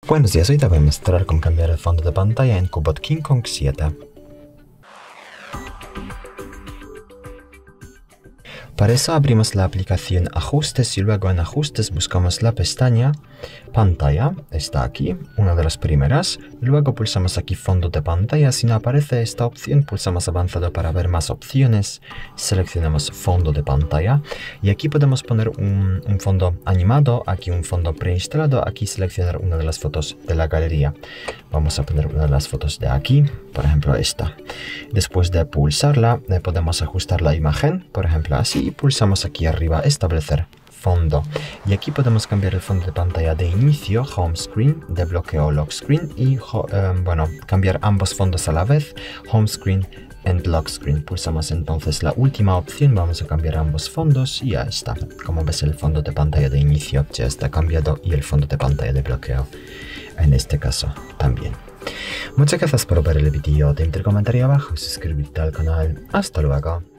Buenos días, hoy te voy a mostrar cómo cambiar el fondo de pantalla en Cubot King Kong 7. Para eso abrimos la aplicación Ajustes y luego en Ajustes buscamos la pestaña Pantalla, está aquí, una de las primeras. Luego pulsamos aquí Fondo de pantalla. Si no aparece esta opción, pulsamos Avanzado para ver más opciones. Seleccionamos Fondo de pantalla y aquí podemos poner un fondo animado, aquí un fondo preinstalado, aquí seleccionar una de las fotos de la galería. Vamos a poner una de las fotos de aquí, por ejemplo esta. Después de pulsarla, podemos ajustar la imagen, por ejemplo así, y pulsamos aquí arriba Establecer fondo. Y aquí podemos cambiar el fondo de pantalla de inicio, Home Screen, de bloqueo, Lock Screen, y cambiar ambos fondos a la vez, Home Screen and Lock Screen. Pulsamos entonces la última opción, vamos a cambiar ambos fondos y ya está. Como ves, el fondo de pantalla de inicio ya está cambiado y el fondo de pantalla de bloqueo en este caso también. Muchas gracias por ver el vídeo, deja tu comentario abajo, suscríbete al canal. Hasta luego.